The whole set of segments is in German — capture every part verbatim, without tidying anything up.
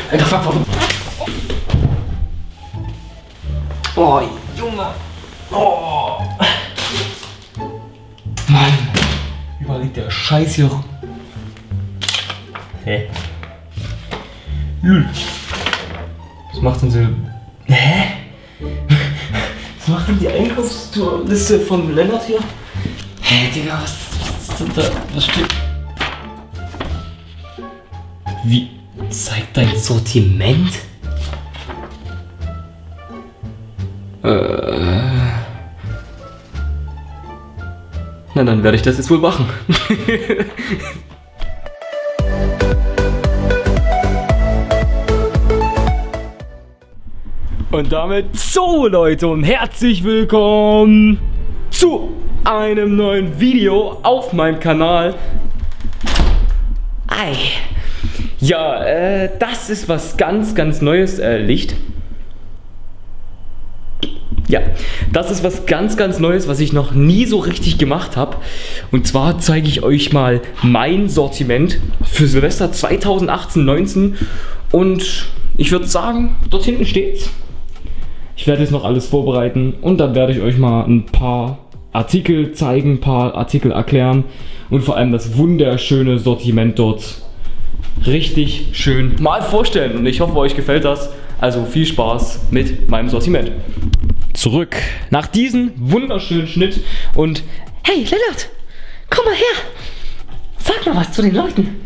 Alter, fuck, warum? Oh, Junge. Oh. Mann. Überall liegt der Scheiß hier. Hä? Lül. Was macht denn so... Hä? Was macht denn die Einkaufsliste von Lennart hier? Hä, Digga, was, was ist denn da? Was steht? Wie? Zeigt dein Sortiment? Äh. Na, dann werde ich das jetzt wohl machen. Und damit so, Leute, und herzlich willkommen zu einem neuen Video auf meinem Kanal. Ei. Ja, äh, das ist was ganz, ganz Neues. Äh, Licht. Ja, das ist was ganz, ganz Neues, was ich noch nie so richtig gemacht habe. Und zwar zeige ich euch mal mein Sortiment für Silvester zweitausendachtzehn neunzehn. Und ich würde sagen, dort hinten steht's. Ich werde jetzt noch alles vorbereiten und dann werde ich euch mal ein paar Artikel zeigen, ein paar Artikel erklären und vor allem das wunderschöne Sortiment dort richtig schön mal vorstellen. Und ich hoffe, euch gefällt das. Also viel Spaß mit meinem Sortiment. Zurück nach diesem wunderschönen Schnitt und hey Lennart, komm mal her. Sag mal was zu den Leuten.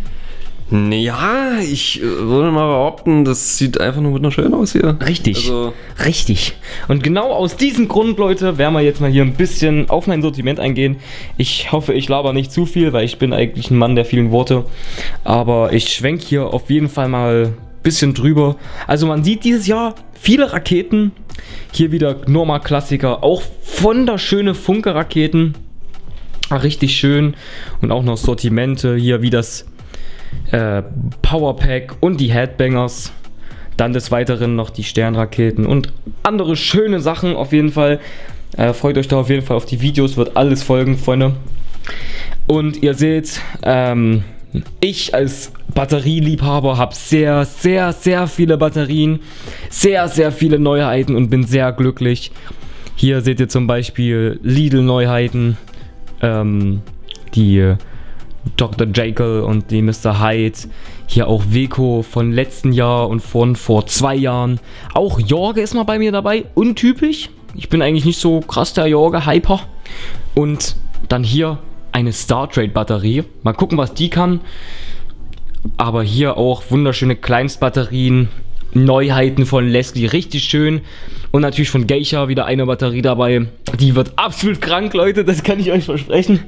Ja, ich äh, würde mal behaupten, das sieht einfach nur wunderschön aus hier. Richtig, also, richtig. Und genau aus diesem Grund, Leute, werden wir jetzt mal hier ein bisschen auf mein Sortiment eingehen. Ich hoffe, ich laber nicht zu viel, weil ich bin eigentlich ein Mann der vielen Worte. Aber ich schwenke hier auf jeden Fall mal ein bisschen drüber. Also man sieht dieses Jahr viele Raketen. Hier wieder normal Klassiker, auch wunderschöne Funke-Raketen. Richtig schön. Und auch noch Sortimente hier wie das Äh, Powerpack und die Headbangers. Dann des Weiteren noch die Sternraketen und andere schöne Sachen auf jeden Fall. Äh, freut euch da auf jeden Fall auf die Videos, wird alles folgen, Freunde. Und ihr seht, ähm, ich als Batterieliebhaber habe sehr, sehr, sehr viele Batterien, sehr, sehr viele Neuheiten und bin sehr glücklich. Hier seht ihr zum Beispiel Lidl-Neuheiten, ähm, die Doktor Jekyll und die Mister Hyde. Hier auch Weco von letzten Jahr und von vor zwei Jahren. Auch Jorge ist mal bei mir dabei. Untypisch. Ich bin eigentlich nicht so krass der Jorge-Hyper. Und dann hier eine Star Trade Batterie. Mal gucken, was die kann. Aber hier auch wunderschöne Kleinstbatterien. Neuheiten von Leslie, richtig schön. Und natürlich von Geisha wieder eine Batterie dabei. Die wird absolut krank, Leute, das kann ich euch versprechen.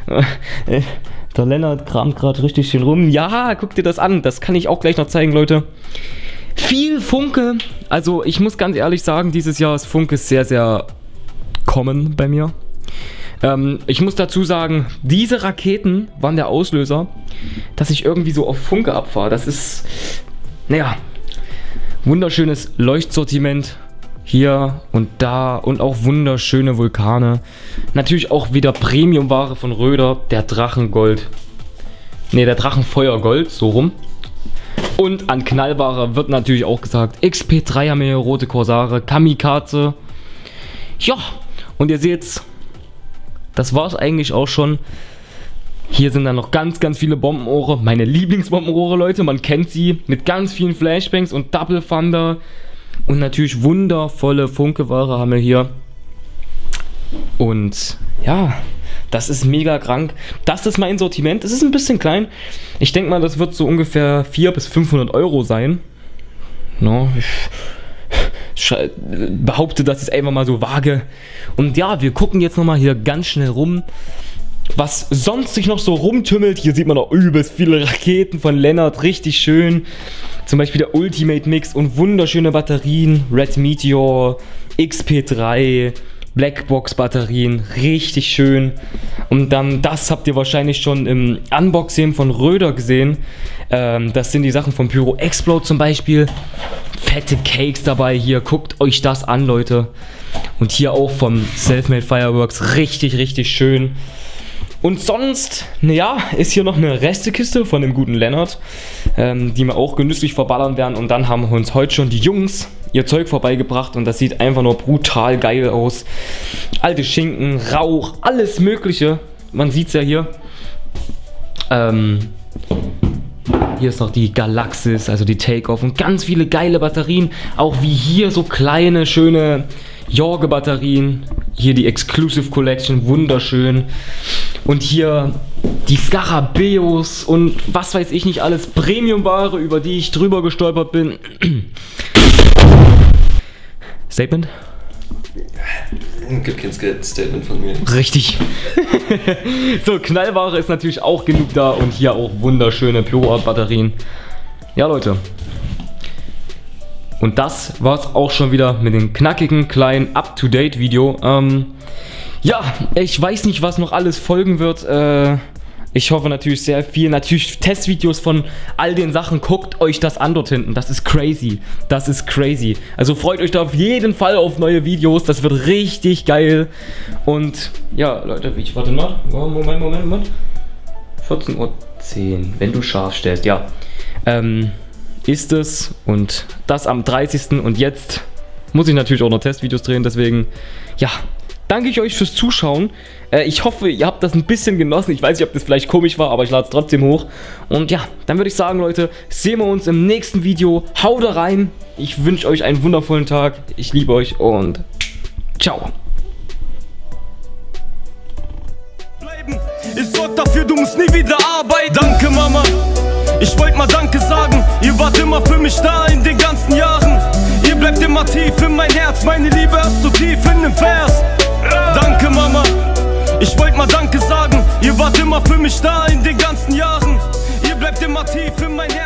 Der Lennart kramt gerade richtig schön rum. Ja, guckt dir das an, das kann ich auch gleich noch zeigen, Leute. Viel Funke. Also ich muss ganz ehrlich sagen, dieses Jahr ist Funke sehr, sehr common bei mir. Ähm, ich muss dazu sagen, diese Raketen waren der Auslöser, dass ich irgendwie so auf Funke abfahre. Das ist, naja, wunderschönes Leuchtsortiment hier und da und auch wunderschöne Vulkane. Natürlich auch wieder Premium-Ware von Röder, der Drachengold. Ne, der Drachenfeuergold, so rum. Und an Knallware wird natürlich auch gesagt, X P drei haben wir hier, rote Corsare, Kamikaze. Ja, und ihr seht's, das war's eigentlich auch schon. Hier sind dann noch ganz, ganz viele Bombenrohre. Meine Lieblingsbombenrohre, Leute. Man kennt sie. Mit ganz vielen Flashbangs und Double Thunder. Und natürlich wundervolle Funkeware haben wir hier. Und ja, das ist mega krank. Das ist mein Sortiment. Es ist ein bisschen klein. Ich denke mal, das wird so ungefähr vierhundert bis fünfhundert Euro sein. No, ich behaupte, das ist einfach mal so vage. Und ja, wir gucken jetzt nochmal hier ganz schnell rum, was sonst sich noch so rumtümmelt. Hier sieht man noch übelst viele Raketen von Lennart, richtig schön. Zum Beispiel der Ultimate Mix und wunderschöne Batterien. Red Meteor, X P drei, Blackbox Batterien, richtig schön. Und dann, das habt ihr wahrscheinlich schon im Unboxing von Röder gesehen. Ähm, das sind die Sachen von Pyro Explode zum Beispiel. Fette Cakes dabei hier, guckt euch das an, Leute. Und hier auch vom Selfmade Fireworks, richtig, richtig schön. Und sonst, naja, ist hier noch eine Restekiste von dem guten Lennart. ähm, die wir auch genüsslich verballern werden. Und dann haben uns heute schon die Jungs ihr Zeug vorbeigebracht und das sieht einfach nur brutal geil aus. Alte Schinken, Rauch, alles mögliche. Man sieht es ja hier. Ähm, hier ist noch die Galaxis, also die Take-Off und ganz viele geile Batterien. Auch wie hier so kleine, schöne Jorge-Batterien. Hier die Exclusive Collection, wunderschön. Und hier die Scarabeus und was weiß ich nicht alles. Premium-Ware, über die ich drüber gestolpert bin. Statement? Gibt kein Statement von mir. Richtig. So, Knallware ist natürlich auch genug da und hier auch wunderschöne Pure-Art-Batterien. Ja, Leute. Und das war's auch schon wieder mit dem knackigen, kleinen, up-to-date-Video. Ähm, ja, ich weiß nicht, was noch alles folgen wird. Äh, ich hoffe natürlich sehr viel. Natürlich Testvideos von all den Sachen. Guckt euch das an dort hinten. Das ist crazy. Das ist crazy. Also freut euch da auf jeden Fall auf neue Videos. Das wird richtig geil. Und ja, Leute, ich warte mal. Moment, Moment, Moment. vierzehn Uhr zehn, wenn du scharf stellst. Ja. Ähm... ist es und das am dreißigsten und jetzt muss ich natürlich auch noch Testvideos drehen, deswegen, ja, danke ich euch fürs Zuschauen. Äh, ich hoffe, ihr habt das ein bisschen genossen. Ich weiß nicht, ob das vielleicht komisch war, aber ich lade es trotzdem hoch. Und ja, dann würde ich sagen, Leute, sehen wir uns im nächsten Video. Haut rein. Ich wünsche euch einen wundervollen Tag. Ich liebe euch und ciao. Ich sorg dafür, du musst nie wieder arbeiten. Danke, Mama. Ich wollte mal Danke sagen, ihr wart immer für mich da in den ganzen Jahren. Ihr bleibt immer tief in mein Herz, meine Liebe hörst du tief in den Vers. Danke, Mama. Ich wollte mal Danke sagen, ihr wart immer für mich da in den ganzen Jahren. Ihr bleibt immer tief in mein Herz.